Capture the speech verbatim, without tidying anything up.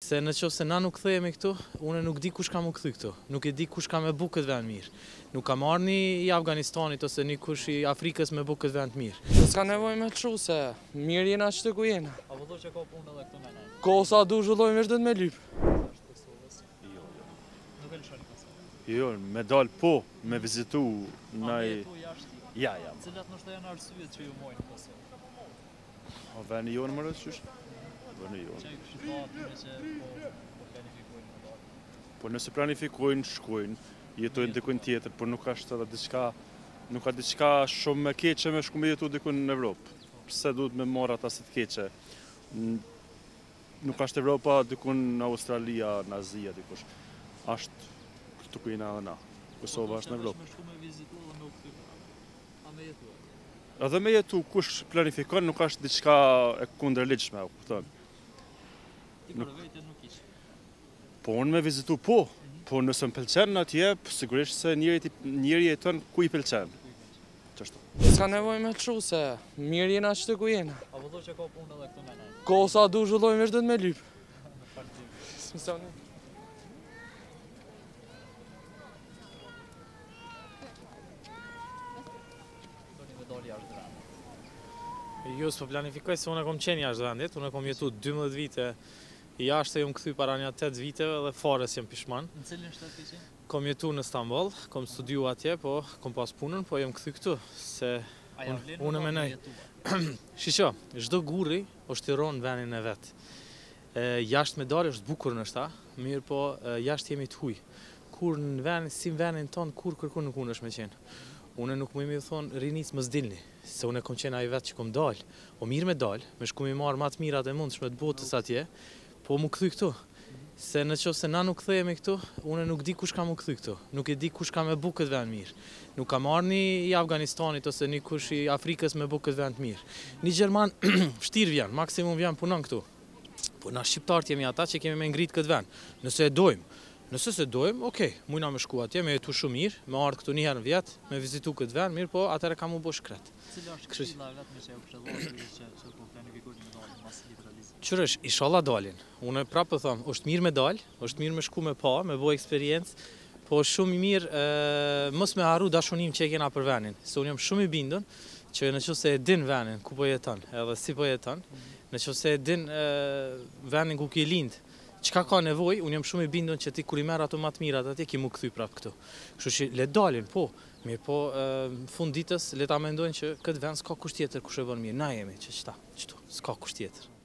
Se në qoftë se na nuk kthehemi këtu, unë nuk di kush ka më kthy këtu. Nuk e di kush ka më bu këtë vend mirë. Nuk ka marrë një i Afganistanit ose një kush i Afrikës me bu këtë vend mirë. S'ka nevojë me çu se mirë jena që të ku jena. A vëlloh që ka punë edhe këtu me ne? Ko sa du zhulojmë veç do të me lyp. Nuk e lëshoni Kosovën. Jo, me dal po, me vizitu A naj... jetu jashtë? Ja, ja. Cilat nështë janë arsyet që ju mojnë në Kosovë? O veni jonë më rësë qysh? Veni Që jonë. ju kështë ta atyre që po, po planifikojnë në dalë? Po nëse planifikojnë, shkojnë, jetojnë dikun tjetër, por nuk ashtë edhe diçka, nuk ka diçka shumë me keqe me shku me jetu dikun në Evropë. Pse duhet me marrë ata si të keqe? N- Nuk ashtë Evropa, dikun në Australia, në Azia, dikush. Ashtë këtu ku jena edhe na. Kosova është në Evropë. Me shku me vizitu dhe me u këthy pra. A me jetu? Edhe me jetu, kush planifikon, nuk ashtë diçka e kundërligjshme, u kupton. Ti për vete nuk ishë. Po unë me vizitu, po. Po nëse më pëlqen atje, sigurisht se njëri, njëri jeton ku i pëlqen. Qashtu. S'ka nevojë me çu se mirë jena që të ku jena. A vëlloh që ka punë edhe këtu me ne? Ko sa du zhulojmë veç do të me lyp. Në partim. S'mësoni. Doni me dalë jashtë vendit. Jo, s'po planifikoj se unë e kom qenë jashtë vendit, unë e kom jetu dymbëdhjetë vite jashtë e jom kthy para një tetë viteve dhe fare s'jam pishman. Në cilin shtetë ke qenë? Kom jetu në Stamboll, kom studiu atje, po kom pas punën, po jam kthy këtu, se A ja unë- vlenë unë me menoj. jetua? Shiqo, çdo gurri ushtron vendin e vet. E, jashtë me dalë është bukur nështa, mirë po e, jashtë jemi të huj. Kur në vendin, si në vendin ton, kur kërkun nuk unë është me qenë. Unë nuk më imi thonë rinis mos dilni, se unë e kom qenë ai vet që kom dalë. O mirë me dalë, me shku mi marrë ma të mirat e mundshme të botës atje, po mu kthy këtu. Se në qoftë se na nuk kthehemi këtu, unë nuk di kush ka më kthy këtu. Nuk e di kush ka më bu këtë vend mirë. Nuk ka marrë një i Afganistanit ose një kush i Afrikës me bu këtë vend mirë. Një Gjerman vështirë vjen, maksimum vjen punon këtu. Po na shqiptarët jemi ata që kemi me ngrit këtë vend. Nëse e dojmë, nëse se dojmë, okay, mujna me shku atje, me jetu shumë mirë, me ardhë këtu një herë në vjet, me vizitu këtë vend mirë, po atëherë kam u bë shkret. Cila është Kështu që- këshilla e vetme që ju kështë dhënë që që po planifikojnë me dalë pas liberalizimit? Qërësh, inshallah dalin. Unë prapë po them, është mirë me dal, është mirë me shku me pa, me bo eksperiencë, po është shumë i mirë e, mos me harru dashunim që e kena për vendin. Se unë jam shumë i bindun që në qoftë se e din vendin ku po jeton, edhe si po jeton, në qoftë se e din e, vendin ku ki lind, çka ka nevojë, unë jam shumë i bindun që ti kur i merr ato më të mirat atje ki mu kthy prapë këtu. Kështu që le dalin, po, mirë po e, në fund ditës le ta mendojnë që këtë vend s'ka kush tjetër kush e bën mirë. Na jemi që çta, çtu, s'ka kush tjetër.